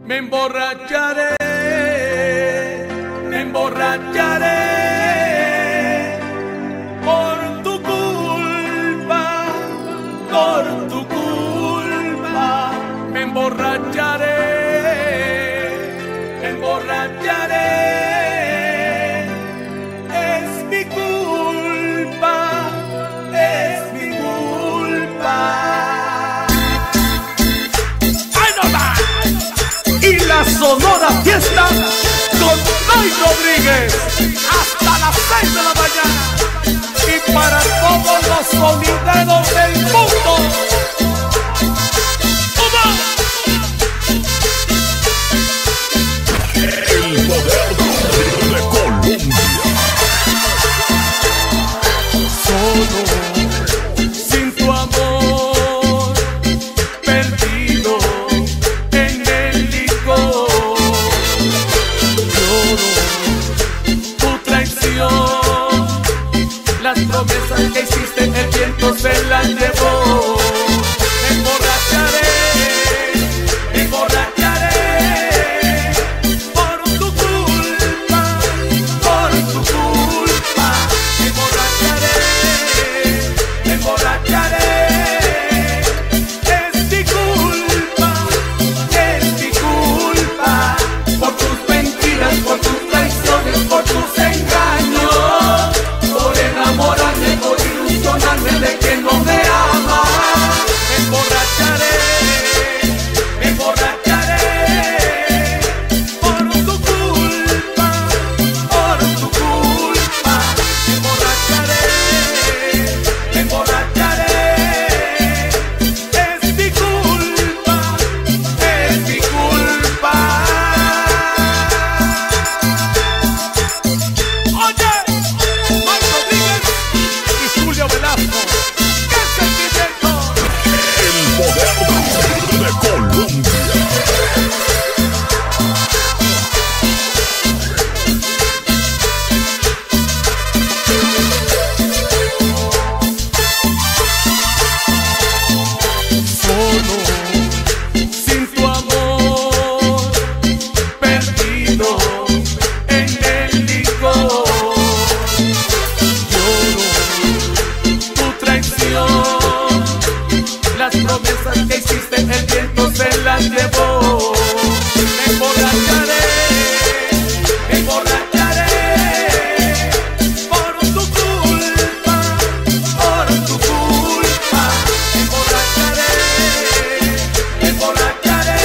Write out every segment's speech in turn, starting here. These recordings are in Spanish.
Me emborracharé, me emborracharé por tu culpa, por tu culpa. Me emborracharé, me emborracharé. Es mi culpa, es mi culpa. Y la Sonora Fiesta con May Rodríguez hasta las 6 de la mañana. Y para todos los sonideros del mundo. El poder de Colombia. Solo sin tu amor, perdido en el licor. Lloro tu traición, las promesas que hiciste el viento se las llevó. Me emborracharé, me emborracharé por tu culpa, por tu culpa. Me emborracharé, me emborracharé. Es mi culpa, es mi culpa. Por tus mentiras, por tus traiciones, por tus engaños. Por enamorarme, por ilusionarme de que no me ama. Me emborracharé, me emborracharé. Por tu culpa, por tu culpa. Me emborracharé, me emborracharé. Es mi culpa, es mi culpa. Oye, May Rodríguez y Julio Velasco, ¡qué sentimiento! El poder de Colombia. Solo sin tu amor, perdido en el licor. Lloro tu traición, las promesas que hiciste el viento se las llevó. Me emborracharé, me emborracharé por tu culpa, por tu culpa. Me emborracharé, me emborracharé.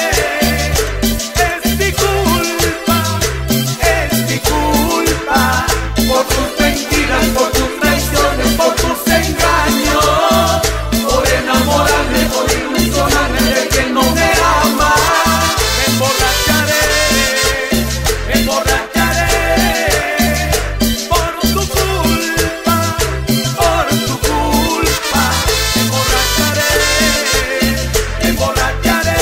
Es mi culpa, es mi culpa. Por tus mentiras, por tus traiciones, por tus engaños. Por enamorarme, por ilusionarme de que no me ama. Me emborracharé, me emborracharé. Por tu culpa, por tu culpa. Me emborracharé, me emborracharé.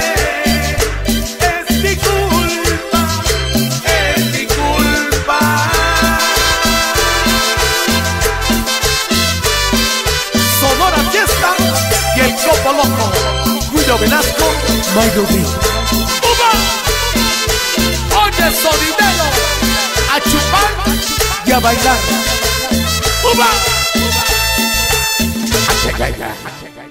Es mi culpa, es mi culpa. Sonora Fiesta y el Copo Loco, Julio Velasco, May Rodríguez. ¡Uva! Oye, sonidero, a chupar y a bailar. ¡Uva!